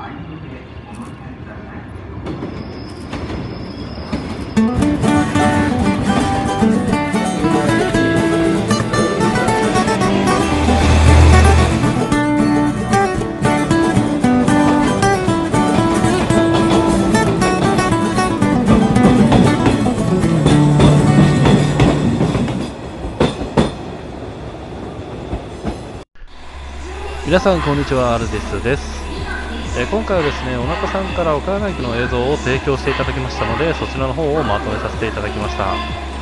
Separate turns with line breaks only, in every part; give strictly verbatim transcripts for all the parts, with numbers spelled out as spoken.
皆さんこんにちは、アルディスです。えー、今回はですね、おなかさんから岡山駅の映像を提供していただきましたので、そちらの方をまとめさせていただきました。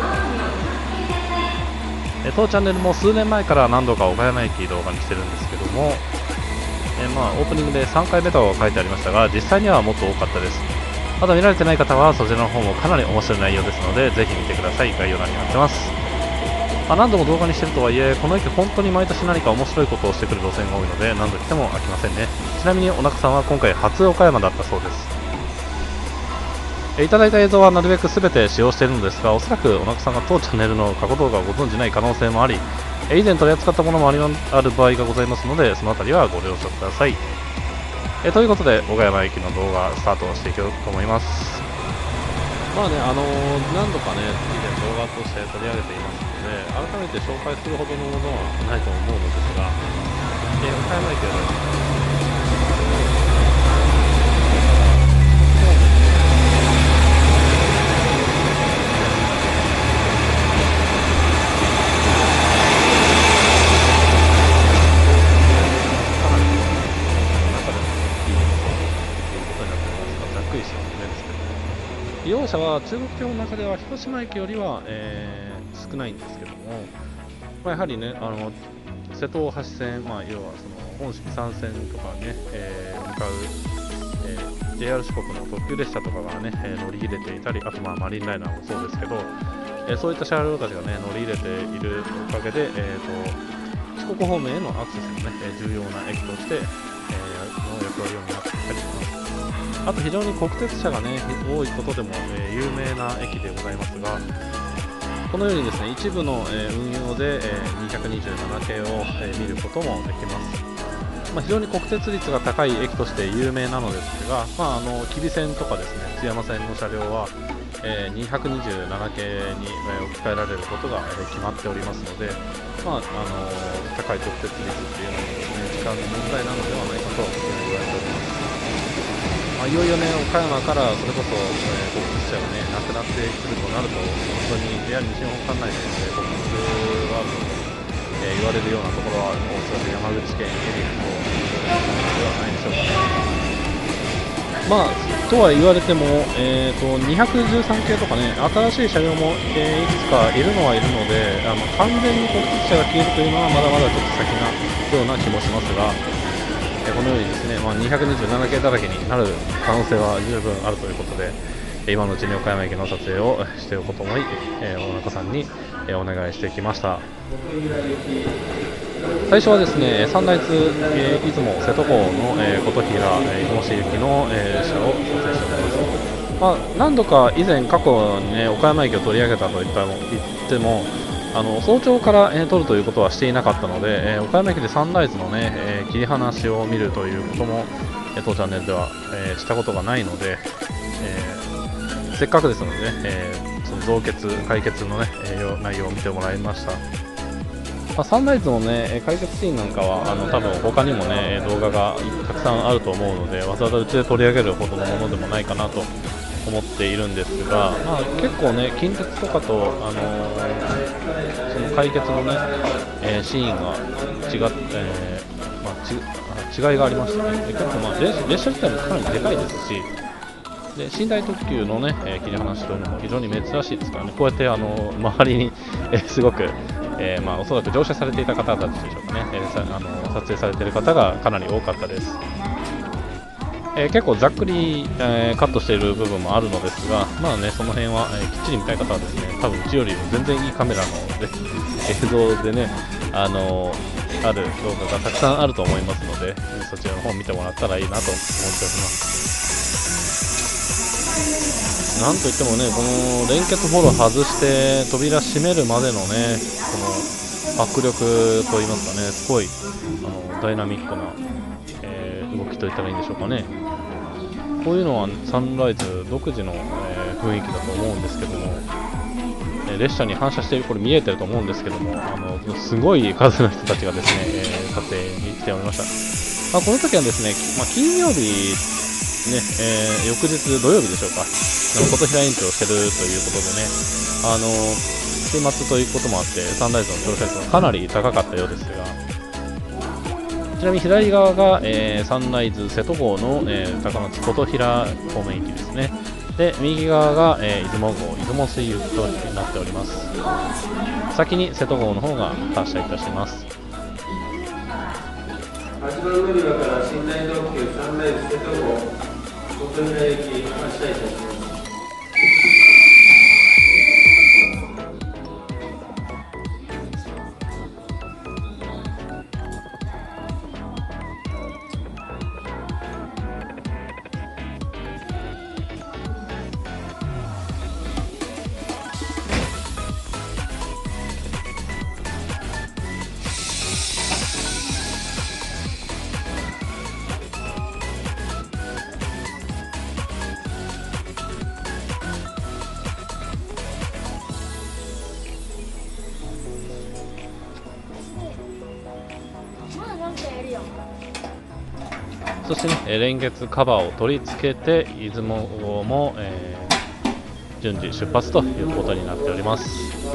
えー、当チャンネルも数年前から何度か岡山駅動画にしてるんですけども、えー、まあオープニングでさんかいめと書いてありましたが、実際にはもっと多かったです。まだ見られてない方はそちらの方もかなり面白い内容ですので、ぜひ見てください。概要欄に貼ってます。まあ、何度も動画にしてるとはいえ、この駅本当に毎年何か面白いことをしてくる路線が多いので、何度来ても飽きませんね。ちなみにおなかさんは今回初岡山だったそうです。えいただいた映像はなるべく全て使用しているのですが、おそらくおなかさんが当チャンネルの過去動画をご存じない可能性もあり、え以前取り扱ったものもありある場合がございますので、そのあたりはご了承ください。えということで、岡山駅の動画スタートしていこうと思います。まあね、あのー、何度かね、以前動画として取り上げていますので、改めて紹介するほどのものはないと思うのですが、えー、岡山駅はですね、かなり中でもいいということになっておりますが、ざっくりした説明ですけども、利用者は中国地方の中では広島駅よりは、えー、少ないんですけども、まあ、やはりね、あの瀬戸大橋線、まあ、要はその本式さん線とかね、えー、向かう、えー、ジェイアール 四国の特急列車とかがね、えー、乗り入れていたり、あとまあマリンライナーもそうですけど、えー、そういった車両たちがね乗り入れているおかげで、えー、と四国方面へのアクセスのね、重要な駅として、えー、の役割を担っていたりします。あと非常に国鉄車がね多いことでも、えー、有名な駅でございますが、このようにですね一部の、えー、運用で、えー、にひゃくにじゅうなな系を、えー、見ることもできます。まあ、非常に国鉄率が高い駅として有名なのですが、まあ、あの吉備線とかですね津山線の車両は、えー、にひゃくにじゅうなな系に、えー、置き換えられることが、えー、決まっておりますので、まああのー、高い国鉄率っていうのもですね時間の問題なのではないかと言われております。まあ、いよいよね、岡山からそれこそ、えー、国鉄車がね、なくなってくるとなると、本当に ジェイアール 西日本管内で、ね、国鉄ワールドと、えー、言われるようなところは、おそらく山口県エリアとではないでしょうかね。まあ、とは言われても、えー、とにひゃくじゅうさん系とかね、新しい車両も、えー、いくつかいるのはいるので、あの完全に国鉄車が消えるというのは、まだまだちょっと先なような気もしますが、このようにですね、まあ、にひゃくにじゅうなな系だらけになる可能性は十分あるということで、今のうちに岡山駅の撮影をしておこうと思い、えー、大中さんにお願いしてきました。最初はですね、サンライズ、えー、出雲瀬戸港の、えー、琴平、えー、出雲市行きの、えー、車を撮影しております。まあ、何度か以前過去に、ね、岡山駅を取り上げたといったの言っても、あの早朝から、えー、撮るということはしていなかったので、えー、岡山駅でサンライズの、ねえー、切り離しを見るということも、えー、当チャンネルでは、えー、したことがないので、えー、せっかくですので、ねえー、その増結、解決の、ね、内容を見てもらいました。まあ、サンライズの、ね、解決シーンなんかはあの多分他にも、ね、動画がたくさんあると思うので、わざわざうちで取り上げるほどのものでもないかなと思っているんですが、まあ、結構ね近鉄とかと、あのー、その解決のね、えー、シーンが違って、えーまあ、ち違いがありましてね、で結構、まあ、列, 列車自体もかなりでかいですし、で寝台特急のね、えー、切り離しというのも非常に珍しいですからね、こうやって、あのー、周りに、えー、すごく、えーまあ、おそらく乗車されていた方たちでしょうかね、えー、さあのー、撮影されている方がかなり多かったです。えー、結構ざっくり、えー、カットしている部分もあるのですが、まあね、その辺は、えー、きっちり見たい方はですね、多分うちよりも全然いいカメラので映像でね、あのー、ある動画がたくさんあると思いますので、そちらの方を見てもらったらいいなと思っております。なんといってもね、この連結フォロー外して扉閉めるまでのね、この迫力といいますかね、すごいあのダイナミックな、え動きといったらいいんでしょうかね。こういうのはサンライズ独自の、えー、雰囲気だと思うんですけども、えー、列車に反射している、これ見えてると思うんですけども、あのすごい数の人たちがですね、えー、撮影に来ておりました。まあ、この時はですね、まあ、金曜日ね、えー、翌日土曜日でしょうか、琴平延長してるということでね、あの週末ということもあってサンライズの乗車率がかなり高かったようですが、ちなみに左側が、えー、サンライズ瀬戸号の、えー、高松琴平方面行きですね。で右側が、えー、出雲号出雲水行きとなっております。先に瀬戸号の方が発車いたします。
はちばん乗り場から寝台特急サンライズ瀬戸号琴平行き発車いたします。
そしてね、連結カバーを取り付けて出雲号も、えー、順次出発ということになっております。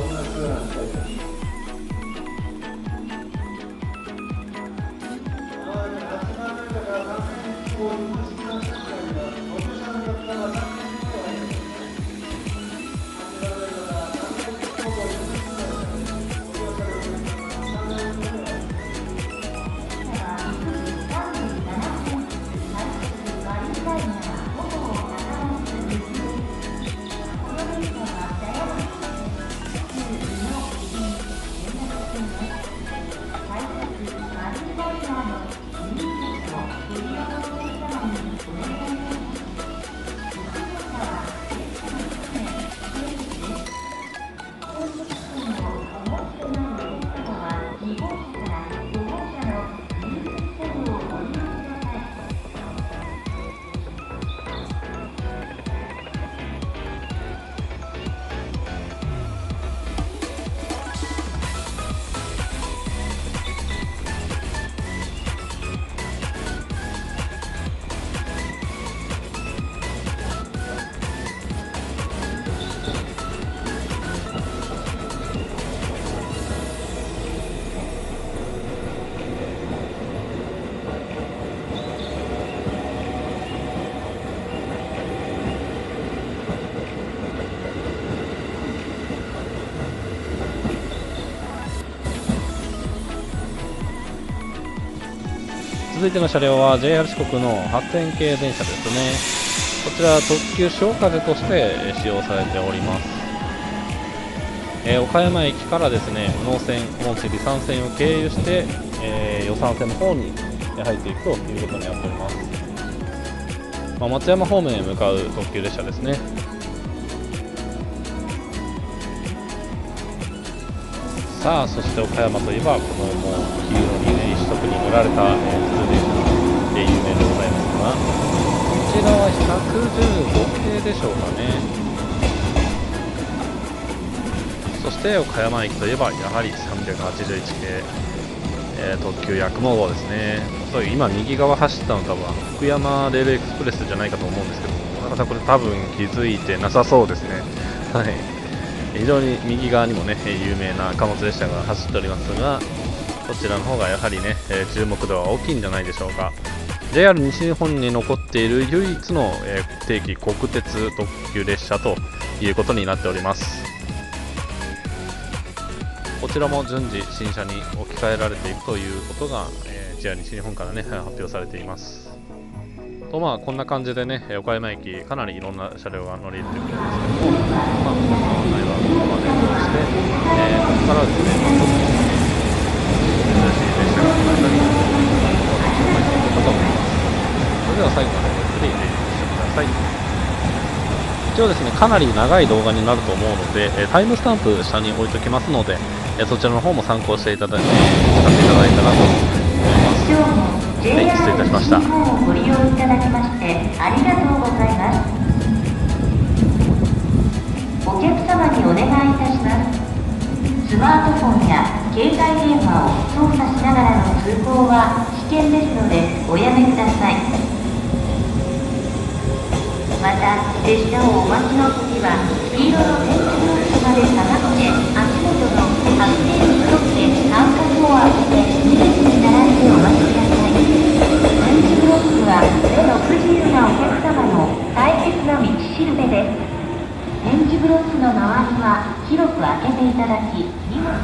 続いての車両は ジェイアール 四国の発展系電車ですね。こちら特急潮風として使用されております。えー、岡山駅からですね、能線、本線、離散線を経由して、えー、予算線の方に入っていくということになっております。まあ、松山方面へ向かう特急列車ですね。さあ、そして岡山といえばこのもう黄色に一色に塗られた、えー、普通電車で有名でございますが、こちらはひゃくじゅうご系でしょうかね。そして岡山駅といえばやはりさんびゃくはちじゅういち系、えー、特急やくも号ですね。そういう今右側走ったの多分福山レールエクスプレスじゃないかと思うんですけども、中田さんこれ多分気づいてなさそうですね。はい、非常に右側にもね有名な貨物列車が走っておりますが、こちらの方がやはりね、えー、注目度は大きいんじゃないでしょうか。 ジェイアール 西日本に残っている唯一の、えー、定期国鉄特急列車ということになっております。こちらも順次新車に置き換えられていくということが、えー、ジェイアール 西日本からね発表されています。とまあこんな感じでね、岡山駅かなりいろんな車両が乗り入れてくるんですけども、まあ今回はここまで通して、えー、ここからはですね、まあ、特に珍しい列車が来たり、紹介していこうかと思います。それでは最後までゆっくりご視聴ください。一応ですね、かなり長い動画になると思うので、タイムスタンプ下に置いておきますので、そちらの方も参考していただいて、使っていただいたらと思います。はい、失礼いたします。 ました。
ご利用いただきましてありがとうございます。お客様にお願いいたします。スマートフォンや携帯電話を操作しながらの通行は危険ですのでおやめください。また、列車をお待ちの時は黄色の点字ブロックまで下がって足元の発電ブロックで間隔を空けてに列に並んでお待ちください。点字ブロックは目の不自由なお客様の大切な道しるべです。点字ブロックの周りは広く開けていただき、荷物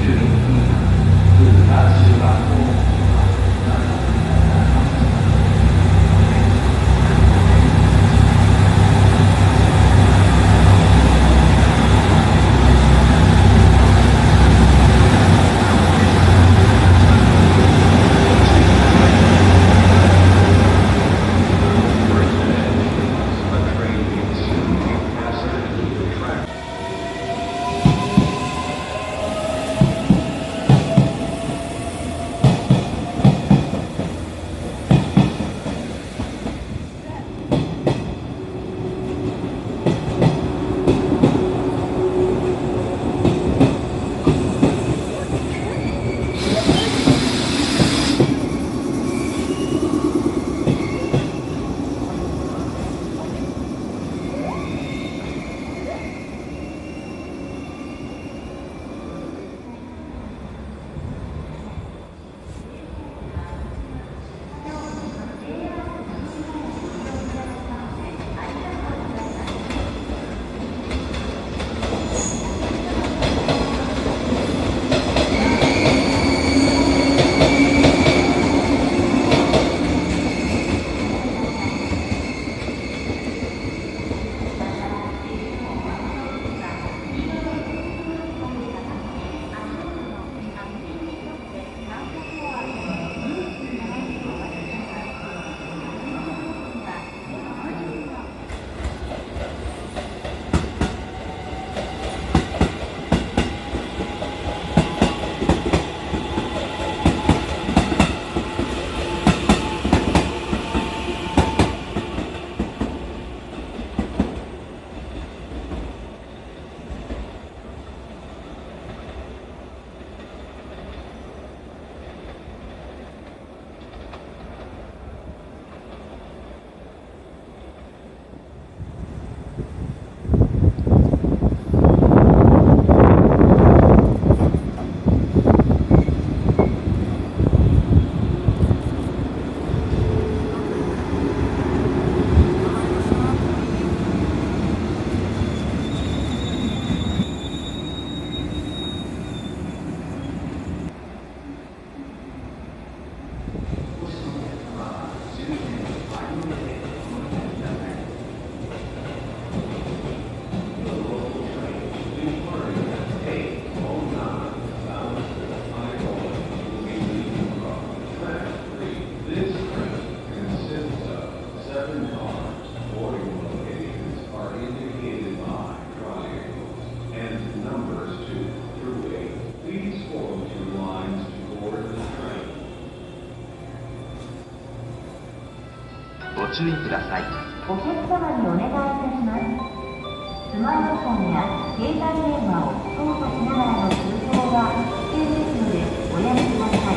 ご注意ください。
お客様にお願いいたします。スマートフォンや携帯電話を操作しながらの通行は危険ですのでおやめください。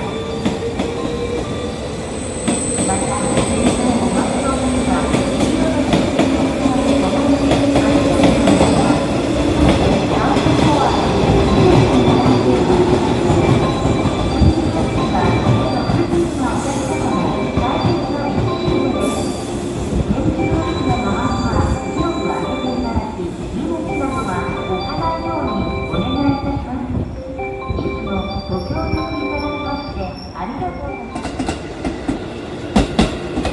また、電車をお待ちの時は黄色の点字ブロックまで下がって足元の間隔を空けてに列に並んでお待ちください。点字ブロックは目の不自由なお客様の大切な道しるべです。点字ブロックの周りは広く開けていただき、荷物などは置かないようにお願いいたします。いつもご協力いただきましてありがとうございます。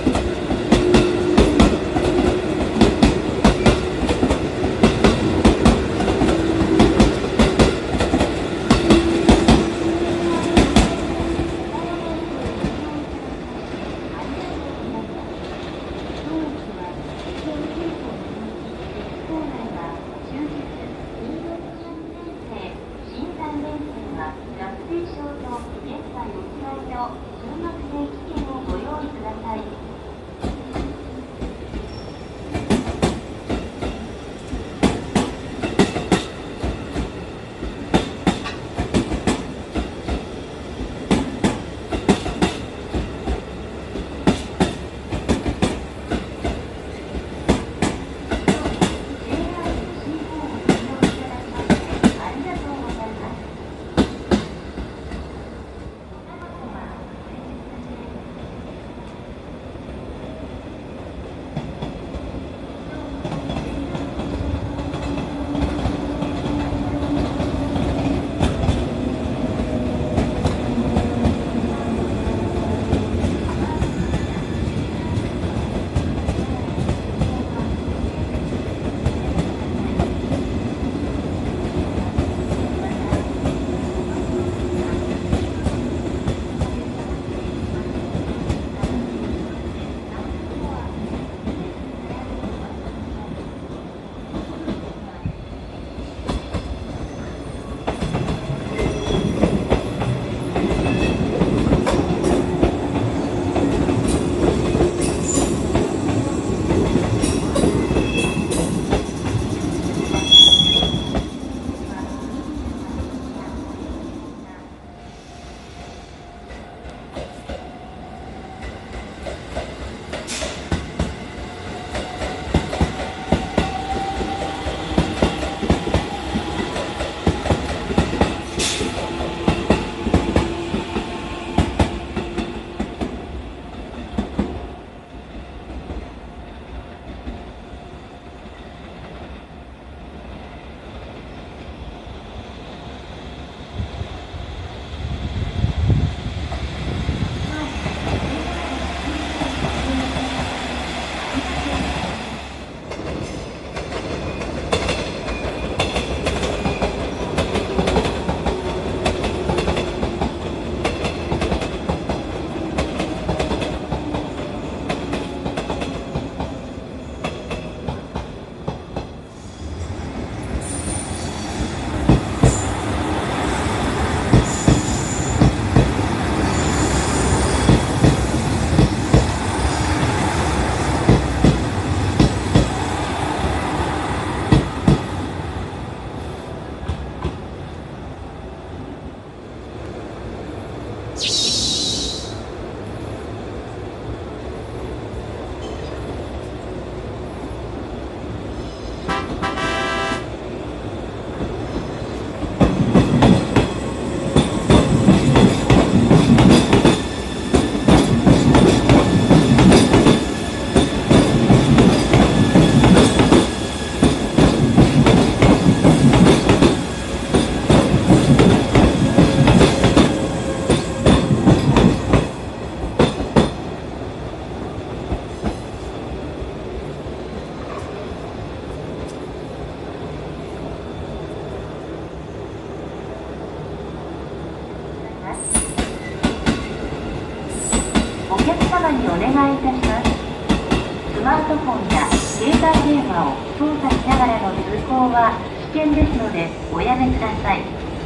お客様にお願いいたします。スマートフォンや携帯電話を操作しながらの通行は危険ですのでおやめください。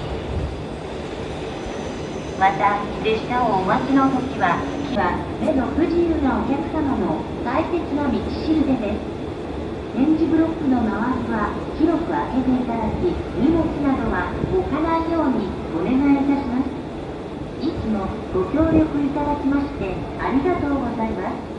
また、列車をお待ちの時は、は目の不自由なお客様の大切な道しるべです。点字ブロックの周りは広く開けていただき、荷物などは置かないようにお願いいたします。いつもご協力いただきましてありがとうございます。